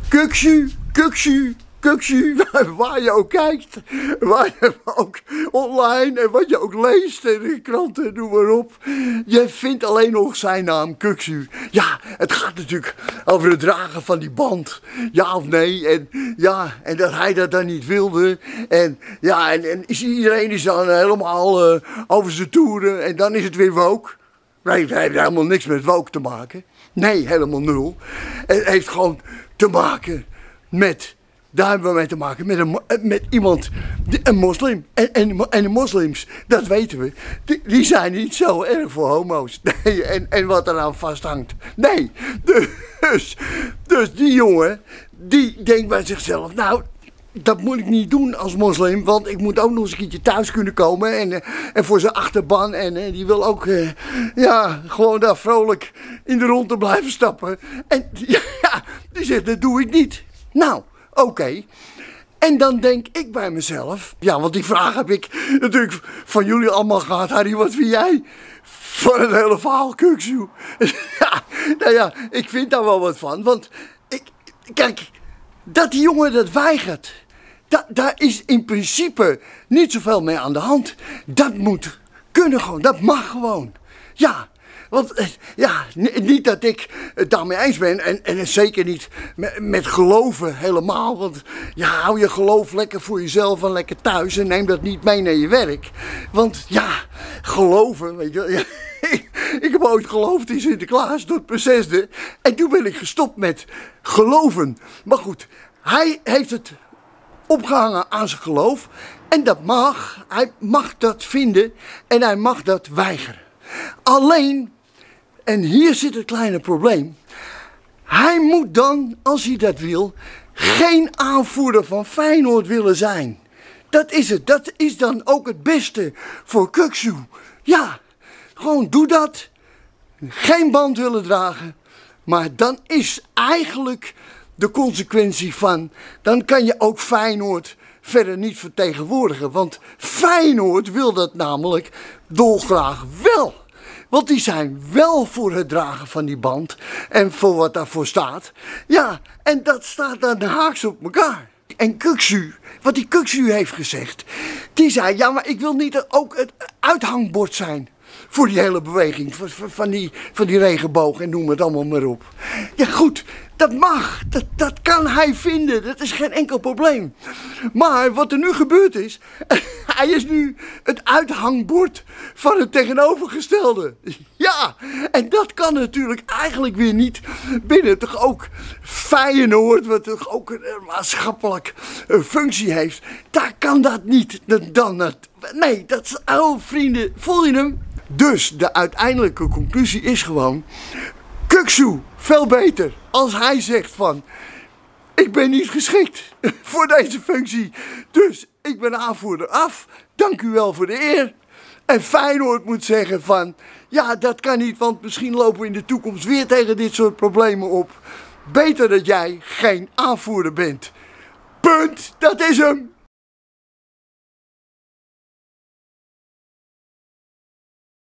Kuksu, kuksu, kuksu, waar je ook kijkt, waar je ook online en wat je ook leest in de kranten, noem maar op. Je vindt alleen nog zijn naam, Kuksu. Ja, het gaat natuurlijk over het dragen van die band, ja of nee. En ja, en dat hij dat dan niet wilde. En ja, en iedereen is dan helemaal over zijn toeren en dan is het weer woke. Nee, het heeft helemaal niks met woke te maken. Nee, helemaal nul. Het heeft gewoon te maken met, daar hebben we mee te maken, met iemand, een moslim. En de moslims, dat weten we, die zijn niet zo erg voor homo's. Nee, en wat eraan vasthangt. Nee, dus die jongen, die denkt bij zichzelf, nou, dat moet ik niet doen als moslim, want ik moet ook nog eens een keertje thuis kunnen komen en voor zijn achterban. En die wil ook, ja, gewoon daar vrolijk in de ronde blijven stappen. En ja, die zegt, dat doe ik niet. Nou, oké. En dan denk ik bij mezelf, ja, want die vraag heb ik natuurlijk van jullie allemaal gehad. Harry, wat vind jij van het hele verhaal, Kuksu? Ja, nou ja, ik vind daar wel wat van, want kijk, dat die jongen dat weigert, daar is in principe niet zoveel mee aan de hand. Dat moet kunnen gewoon, dat mag gewoon. Ja, want ja, niet dat ik het daarmee eens ben en zeker niet met geloven helemaal. Want ja, hou je geloof lekker voor jezelf en lekker thuis en neem dat niet mee naar je werk. Want ja, geloven, weet je, ja, ik heb ooit geloofd in Sinterklaas tot mijn 6e en toen ben ik gestopt met geloven. Maar goed, hij heeft het opgehangen aan zijn geloof en dat mag, hij mag dat vinden en hij mag dat weigeren. Alleen, en hier zit het kleine probleem, hij moet dan, als hij dat wil, geen aanvoerder van Feyenoord willen zijn. Dat is het, dat is dan ook het beste voor Kuksu. Ja, gewoon doe dat, geen band willen dragen, maar dan is eigenlijk de consequentie van, dan kan je ook Feyenoord verder niet vertegenwoordigen. Want Feyenoord wil dat namelijk dolgraag wel. Want die zijn wel voor het dragen van die band en voor wat daarvoor staat. Ja, en dat staat dan haaks op elkaar. En Kuksu, wat die Kuksu heeft gezegd, die zei, ja, maar ik wil niet ook het uithangbord zijn voor die hele beweging, van die regenboog en noem het allemaal maar op. Ja goed, dat mag, dat kan hij vinden, dat is geen enkel probleem. Maar wat er nu gebeurd is, hij is nu het uithangbord van het tegenovergestelde. Ja, en dat kan natuurlijk eigenlijk weer niet binnen toch ook Feyenoord, wat toch ook een maatschappelijk functie heeft. Daar kan dat niet. Nee, dat is, oh vrienden, voel je hem? Dus de uiteindelijke conclusie is gewoon, Kuksu, veel beter als hij zegt van, ik ben niet geschikt voor deze functie, dus ik ben aanvoerder af, dank u wel voor de eer. En Feyenoord moet zeggen van, ja dat kan niet, want misschien lopen we in de toekomst weer tegen dit soort problemen op. Beter dat jij geen aanvoerder bent. Punt, dat is hem.